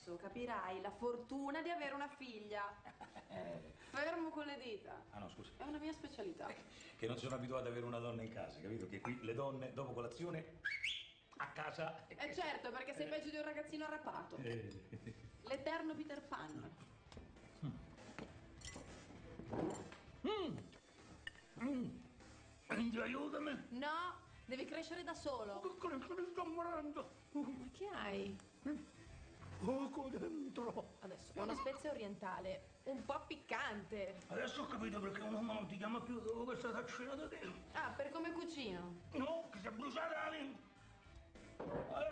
adesso capirai la fortuna di avere una figlia. Fermo con le dita. Ah no, scusa. È una mia specialità. Che non sono abituato ad avere una donna in casa, capito? Che qui le donne, dopo colazione, a casa... Certo, perché sei peggio di un ragazzino arrappato. L'eterno Peter Pan. Quindi aiutami. No, devi crescere da solo. Che sto morendo. Ma che hai? Poco dentro. Adesso, è una spezia orientale, un po' piccante. Adesso ho capito perché un uomo non ti chiama più dopo questa taccina da te. Ah, per come cucino. No, che si è bruciata la lingua.